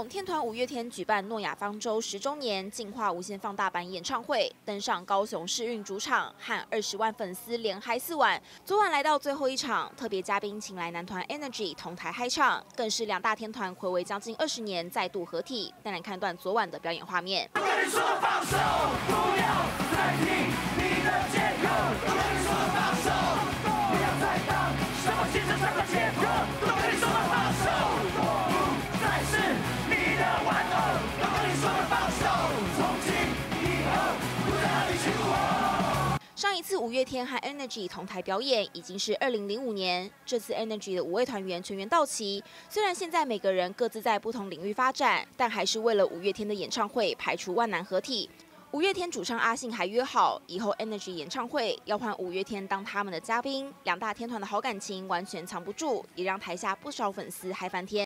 天团五月天举办诺亚方舟10周年进化无限放大版演唱会，登上高雄世运主场，和20万粉丝连嗨4晚。昨晚来到最后一场，特别嘉宾请来男团 Energy 同台嗨唱，更是两大天团睽违将近20年再度合体。带来看段昨晚的表演画面。 我跟你说放手，不要再听你的借口。我跟你说放手，不要再当什么精神上的借口。我跟你说放手，我不再是你的玩偶。我跟你说放手，从今以后不再和你去我。 上一次五月天和 Energy 同台表演已经是2005年，这次 Energy 的5位团员全员到齐。虽然现在每个人各自在不同领域发展，但还是为了五月天的演唱会排除万难合体。五月天主唱阿信还约好，以后 Energy 演唱会要换五月天当他们的嘉宾。两大天团的好感情完全藏不住，也让台下不少粉丝嗨翻天。